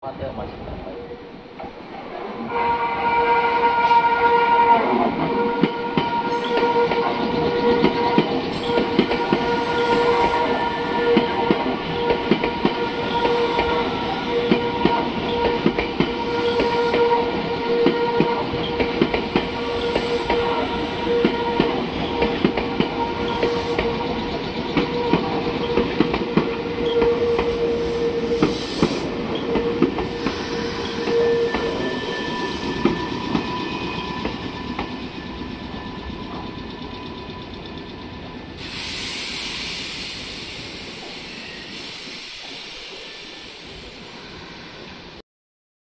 待って、お待ちください。